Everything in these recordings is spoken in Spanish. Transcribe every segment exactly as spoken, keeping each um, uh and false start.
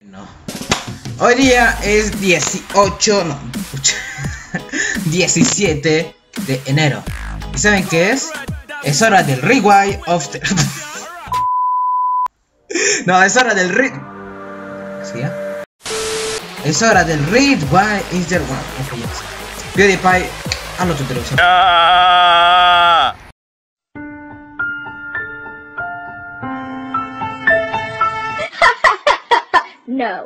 No. Hoy día es dieciocho, no, diecisiete de enero. ¿Y saben qué es? Es hora del rewind of the... No, es hora del re... ¿Sí, ya? Es hora del rewind is the... Bueno, ok, ya sé. PewDiePie, hazlo tu introducción. Ah. No.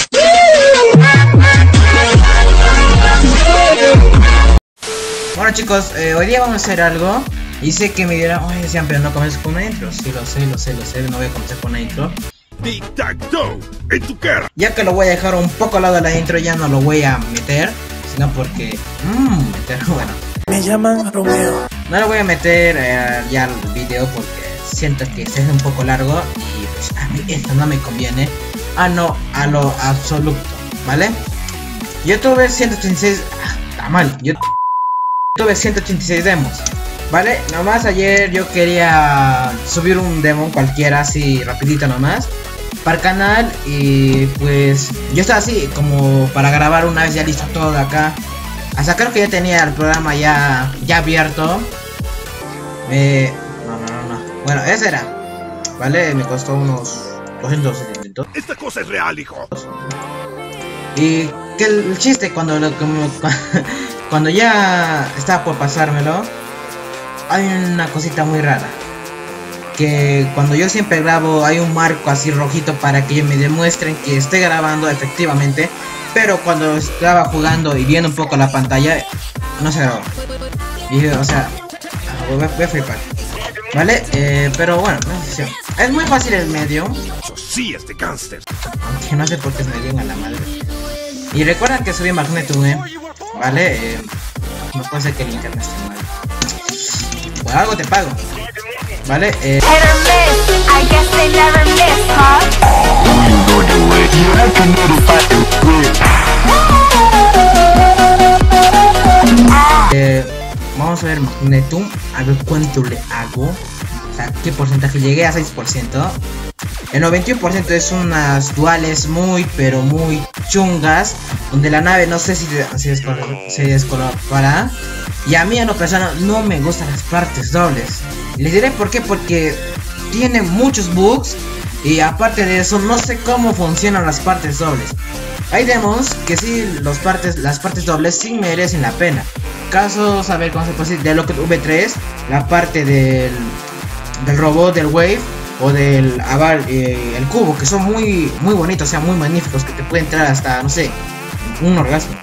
Bueno chicos, eh, hoy día vamos a hacer algo. Y sé que me dirán, oye siempre no comienzas con una intro. Sí, lo sé, lo sé, lo sé, no voy a comenzar con una intro. Tic-tac-toe en tu cara. Ya que lo voy a dejar un poco al lado de la intro, ya no lo voy a meter. Sino porque... Mmm, meter, bueno. Me llaman Romeo. No lo voy a meter eh, ya al video porque siento que se hace un poco largo. Y pues a mí esto no me conviene. Ah, no, a lo absoluto, ¿vale? Yo tuve ciento ochenta y seis... Ah, está mal. Yo tuve ciento ochenta y seis demos, ¿vale? Nomás ayer yo quería subir un demo cualquiera, así rapidito nomás, para el canal. Y pues yo estaba así, como para grabar una vez ya listo todo de acá. Hasta creo que ya tenía el programa ya, ya abierto. Eh, no, no, no, no. Bueno, ese era, ¿vale? Me costó unos doscientos setenta. Esta cosa es real, hijo. Y que el chiste cuando lo, como, cuando ya estaba por pasármelo, hay una cosita muy rara. Que cuando yo siempre grabo hay un marco así rojito para que me demuestren que estoy grabando efectivamente. Pero cuando estaba jugando y viendo un poco la pantalla, no se grabó. Y o sea, voy a, voy a flipar. Vale, eh, pero bueno, es muy fácil el medio. Sí, este gánster. Aunque no sé por qué se me dio a la madre. Y recuerden que subí Magneto, ¿eh? Vale, eh, no puede ser que el internet esté mal. Por algo te pago. Vale, eh. eh Vamos a ver Magnetum, a ver cuánto le hago. O sea, qué porcentaje. Llegué a seis por ciento. El noventa y uno por ciento es unas duales muy pero muy chungas, donde la nave no sé si se descolocará, se descolocará. Y a mí en lo personal no me gustan las partes dobles. Les diré por qué, porque tiene muchos bugs. Y aparte de eso no sé cómo funcionan las partes dobles. Hay demos que sí, los partes, las partes dobles sí merecen la pena. Caso saber cómo se puede decir de lo que V tres, la parte del, del robot del Wave o del Aval, eh, el cubo, que son muy muy bonitos, o sea, muy magníficos, que te pueden entrar hasta, no sé, un orgasmo.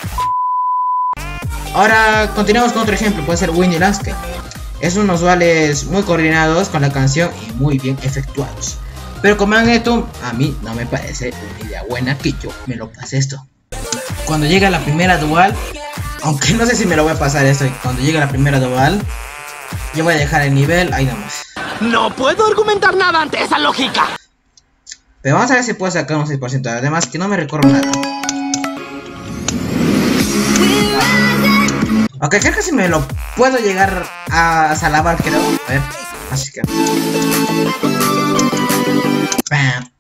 Ahora continuamos con otro ejemplo, puede ser Windy Landscape. Es unos duales muy coordinados con la canción y muy bien efectuados. Pero con Magnetum, a mí no me parece una idea buena que yo me lo pase esto. Cuando llega la primera dual, aunque no sé si me lo voy a pasar esto, cuando llega la primera dual, yo voy a dejar el nivel ahí nomás. No puedo argumentar nada ante esa lógica. Pero vamos a ver si puedo sacar un seis por ciento. Además que no me recuerdo nada. Ok, creo que si me lo puedo llegar a salabar, creo. A ver, así que... Bam.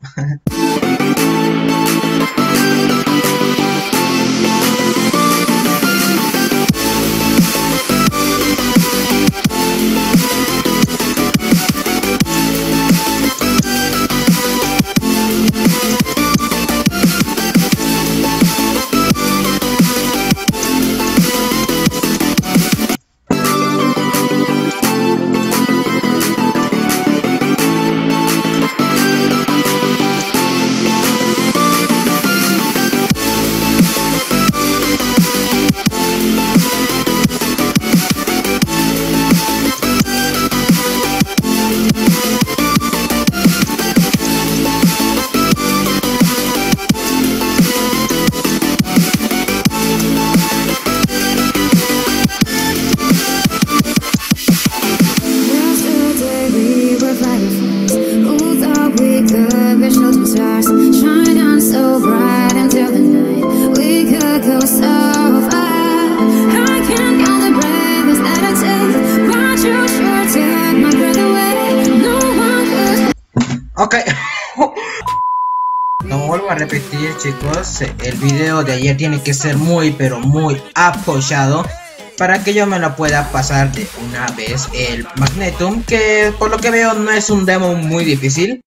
Ok. Como vuelvo vuelvo a repetir, chicos, el video de ayer tiene que ser muy pero muy apoyado para que yo me lo pueda pasar de una vez el Magnetum, que por lo que veo no es un demo muy difícil.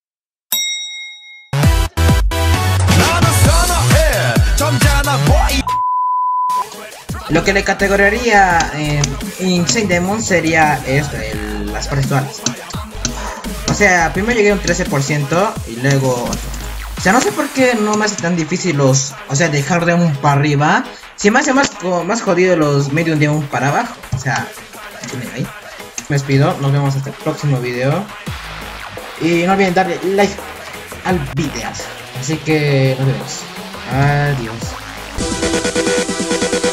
Lo que le categorizaría eh, Insane Demon sería esto, el, las partes duales. O sea, primero llegué a un trece por ciento y luego... O sea, no sé por qué no me hace tan difícil los... O sea, dejar de un para arriba. Si me hace más, más jodido los medium de un para abajo. O sea, ahí. Me despido, nos vemos hasta el próximo video. Y no olviden darle like al video. Así que nos vemos. Adiós.